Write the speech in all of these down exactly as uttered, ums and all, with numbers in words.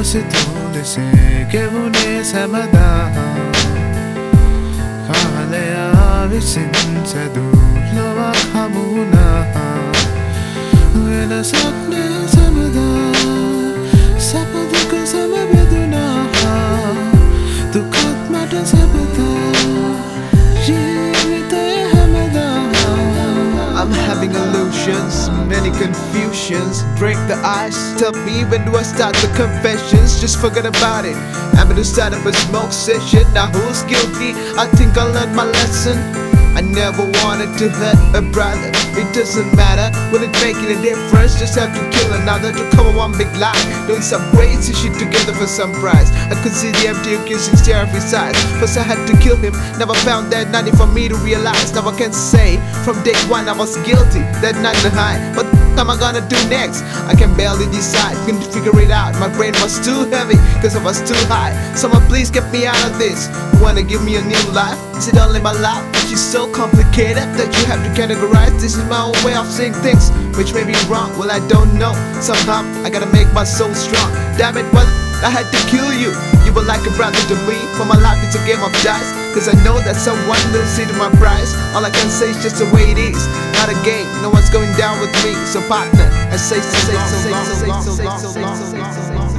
නොසිතූ ලෙසේ ගෙවුනේ සැමදා කාලයා විසින් සැදූ ලොවක් හමුුණා වෙනසක් නෑ සැමදා සැප දුක සැම බෙදුණා දුකත් මට සැපදා ජීවිතය හැමදා I'm having illusions, many confusions. Break the ice, tell me when do I start the confessions? Just forget about it. I'm gonna start up a smoke session. Now who's guilty? I think I learned my lesson. I never wanted to hurt a brother. It doesn't matter, will it make any difference? Just have to kill another to cover one big lie. Doing some crazy shit together for some prize. I could see the empty accusing stare of his eyes. First I had to kill him, never found that nothing for me to realize. Now I can say, from day one I was guilty, that nothing to hide. What the am I gonna do next? I can barely decide, couldn't figure it out. My brain was too heavy, cause I was too high. Someone please get me out of this. Wanna give me a new life? Is it only my life? She's so complicated that you have to categorize. This is my own way of seeing things, which may be wrong, well I don't know. Somehow I gotta make my soul strong. Damn it, well I had to kill you. You were like a brother to me. For my life it's a game of dice, cause I know that someone will see to my price. All I can say is just the way it is, not a game. No one's going down with me, so partner, I say so say so say so say so say so say so say so.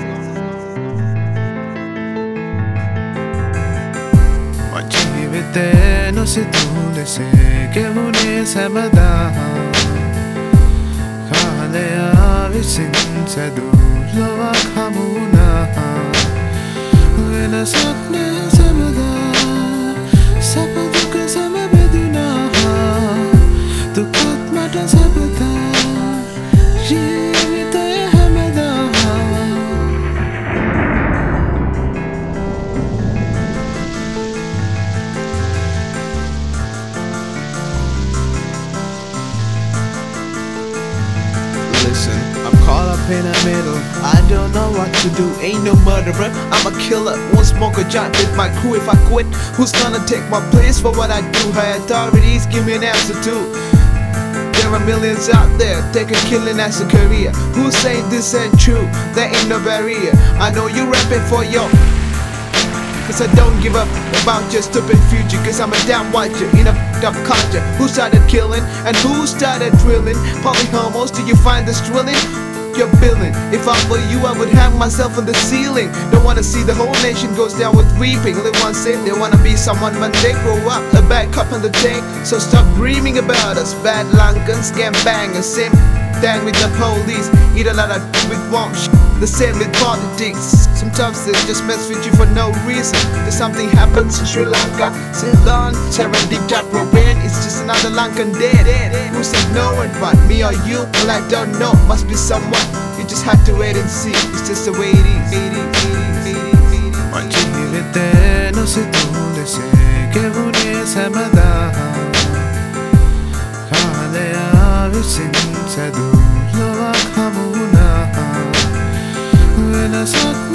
ජීවිතේ නොසිතූ ලෙසේ ගෙවුනේ සැමදා කාලයා විසින් සැදූ ලොවක් හමුුණා වෙනසක් නෑ සැමදා සැප දුක සැම බෙදුණා දුකත් මට සැපදා ජීවිතය හැමදා Listen, I'm caught up in the middle. I don't know what to do. Ain't no murderer, I'm a killer. Won't smoke a joint with my crew if I quit. Who's gonna take my place for what I do? High authorities give me an answer too. There are millions out there taking killing as a career. Who's saying this ain't true? There ain't no barrier. I know you rapping for your, cause I don't give up about your stupid future. Cause I'm a damn watcher in a f***ed up culture. Who started killing and who started drilling? Polyhomos, do you find this thrilling? You're billing. If I were you, I would hang myself on the ceiling. Don't wanna see the whole nation goes down with weeping. Only one say they wanna be someone when they grow up. A bad cup on the tank, so stop dreaming about us. Bad Lankans, scam bangers, same thing with the police. Eat a lot of with warm shit. The same with politics. Sometimes they just mess with you for no reason. There's something happens in Sri Lanka, Ceylon, Serendip, Jatwaran. It's just another Lankan dead. Who's ignorant but me or you? Well I don't know, must be someone. You just have to wait and see. It's just the way it is. ජීවිතේ නොසිතූ ලෙසේ ගෙවුනේ සැමදා කාලයා විසින් සැදූ ලොවක් හමුුණා වෙනසක්